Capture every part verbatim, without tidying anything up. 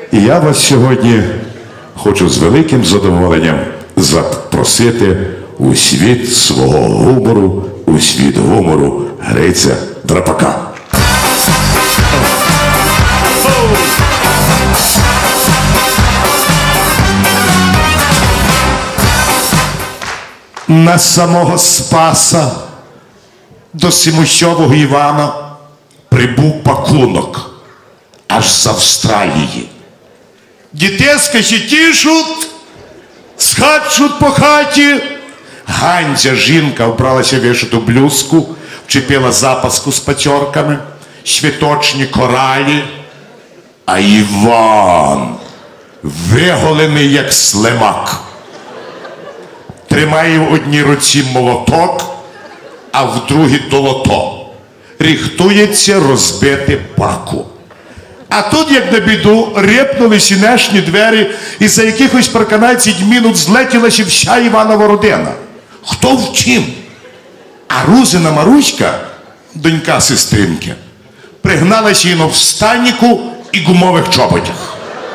І я вас сьогодні хочу з великим задоволенням запросити у світ свого гумору, у світ гумору Гриця Драпака. На самого Спаса до Симощового Івана прибув пакунок аж з Австралії. Дітеска ще тішуть, скачуть по хаті. Ганця, жінка, вбралася в вишиту блузку, вчепила запаску з пацьорками, світочні коралі. А Іван, виголений як слимак, тримає в одній руці молоток, а в другій долото. Ріхтується розбити паку. А тут, як на біду, рипнули сінешні двері, і за якихось парканадцять минут злетілася вся Іванова родина. Хто в чим? А Рузина Маруська, донька сестринки, пригналася їно в станіку і гумових чоботях.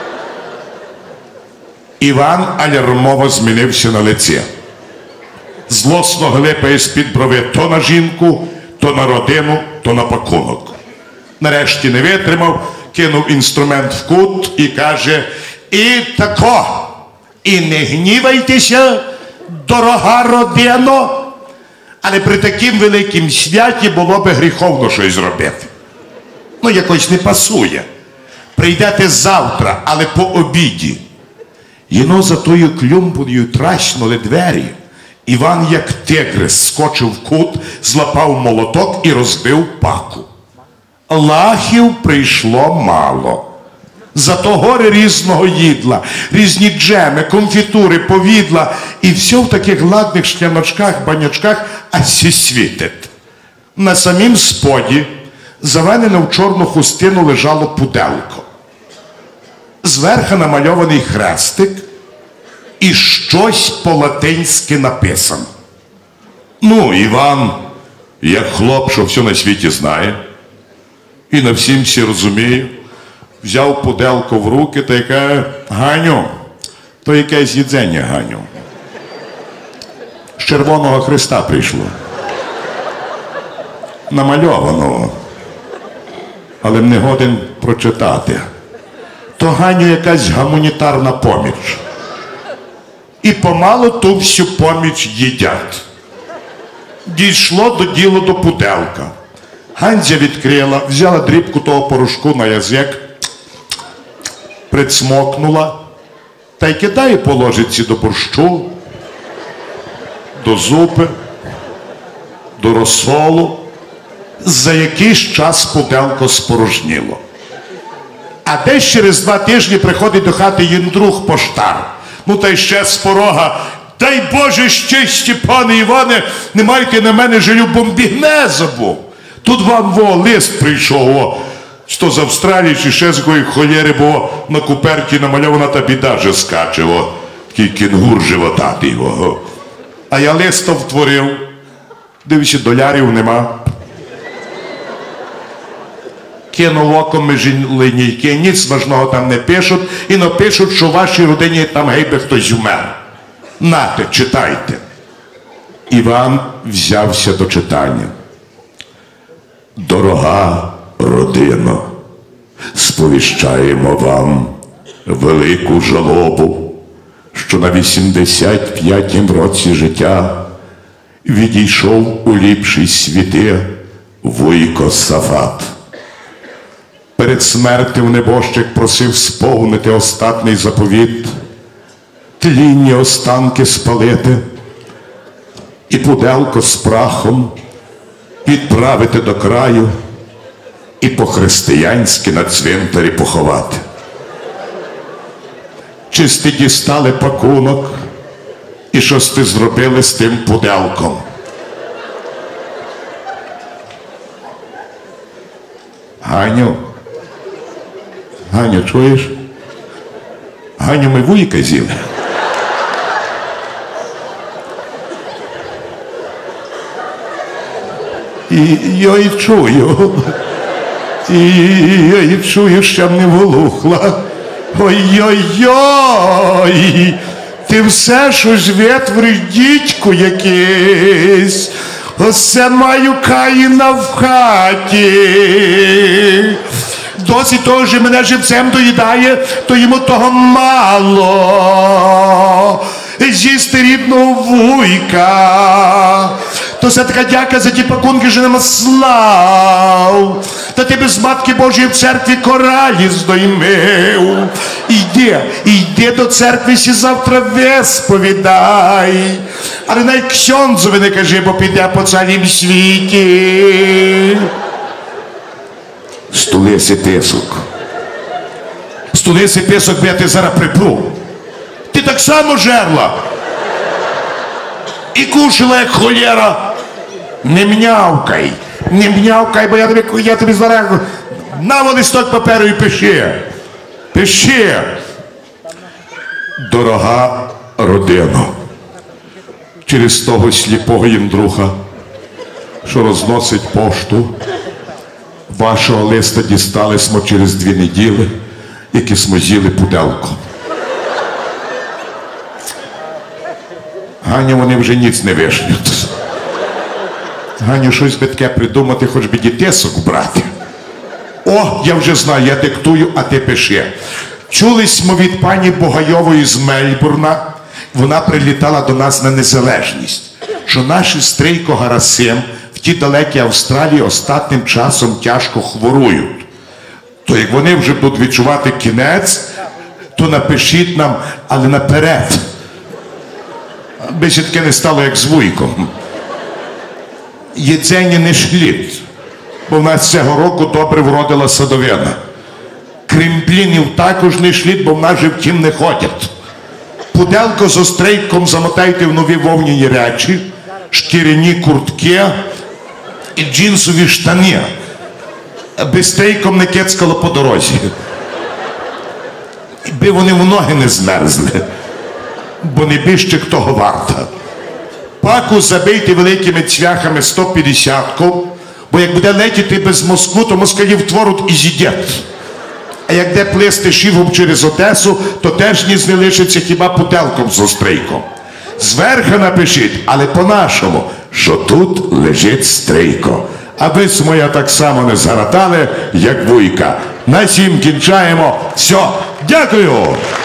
Іван алярмово змінився на лице. Злосно глипає з-під брови то на жінку, то на родину, то на пакунок. Нарешті не витримав, кинув інструмент в кут і каже: «І тако, і не гнівайтеся, дорога родино, але при таким великим святі було би гріховно щось зробити. Ну, якось не пасує. Прийдете завтра, але по обіді». Єно за тою клюмбою траснули двері. Іван, як тигрис, скочив в кут, злапав молоток і розбив паку. Лахів прийшло мало. Зато гори різного їдла, різні джеми, конфітури, повідла, і все в таких ладних шкляночках, банячках, аж сі світить. На самім споді, завенене в чорну хустину, лежало пуделко. Зверху намальований хрестик і щось по-латинськи написано. Ну, Іван, як хлоп, що все на світі знає, і на всім всі розуміє, взяв пуделко в руки та й каже: «Ганю, то якесь їдзення, Ганю. З Червоного Христа прийшло. Намальованого. Але не годен прочитати. То, Ганю, якась гуманітарна поміч». І помалу ту всю поміч їдять. Дійшло до діло до пуделка. Ганзя відкрила, взяла дрібку того порошку на язик, прицмокнула, та й кидає по ложиці до борщу, до зупи, до розсолу. За якийсь час пуделко спорожніло. А десь через два тижні приходить до хати їм друг поштар. Ну та й ще з порога: «Дай Боже щасті, пане Іване, не майте на мене жалю, бо бігне забув. Тут вам во лист прийшов, о, що з Австралії, чи ще з якої холєри, бо на куперті намальована та біда же скаче, о, такий кінгур животатий, о. А я листа втворив, дивіться, долярів нема. Кинув оком між линійки, ніц важного там не пишуть, і напишуть, що в вашій родині там гейби хтось вмер. Нате, читайте». Іван взявся до читання. «Дорога родино, сповіщаємо вам велику жалобу, що на вісімдесят п'ятім році життя відійшов у ліпші світи Вуйко Сафат. Перед смертю небожчик просив сповнити остатний заповіт, тлінні останки спалити і пуделко з прахом відправити до краю і по-християнськи на цвинтарі поховати. Чи сти дістали пакунок і що сти зробили з тим пуделком?» «Ганю, Ганю, чуєш? Ганю, ми вуйка з'їли». І я й чую, і я й чую, що не волухла. Ой-ой-ой, ти все щось витвориш, дідько якийсь. Оце маю Каїна в хаті. Досі того, що мене живцем доїдає, то йому того мало. З'їсти рідного вуйка. То це така дяка за ті пакунки, що нема слав. Та ти без Матки Божої в церкві коралі здоймив. Йди, йди до церкви, сі завтра висповідай. Але навіть ксьондзові не кажи, бо піде по цілім світі. Стулися писок. Стулися писок, бо я ти зараз припру. Ти так само жерла. І кушала, як холєра. Не мнявкай, не мнявкай, бо я тобі, я тобі зараз... На листок паперу і пиши. Пиши. Дорога родино, через того сліпого єндруха, що розносить пошту, вашого листа дістали смо через дві неділи, які смо з'їли пуделко. Ганю, вони вже ніц не вишлють. Ганю, щось би таке придумати, хоч би дітесок брати. О, я вже знаю, я диктую, а ти пиши. Чулись ми від пані Богайової з Мельбурна, вона прилітала до нас на незалежність, що наші стрийко Гарасим в тій далекій Австралії останнім часом тяжко хворують. То як вони вже будуть відчувати кінець, то напишіть нам, але наперед. Би ще таке не стало, як з вуйком. Їдзення не шліт, бо в нас цього року добре вродила садовина. Крім блінів також не шліт, бо в нас же втім не ходять. Пуделко з острейком замотайте в нові вовняні речі, шкіряні куртки і джинсові штани, аби стрейком не кецкало по дорозі. І би вони в ноги не змерзли, бо не біжчик того варта. Паку забийте великими цвяхами сто п'ятдесятку, бо як буде летіти без мозку, то москалів творуть і з'їдять. А як де плисти шивом через Одесу, то теж ніс не лишиться хіба пуделком з острейком. Зверха напишіть, але по-нашому, що тут лежить стрийко. Аби моя так само не згаратали, як вуйка. На сім кінчаємо. Все, дякую!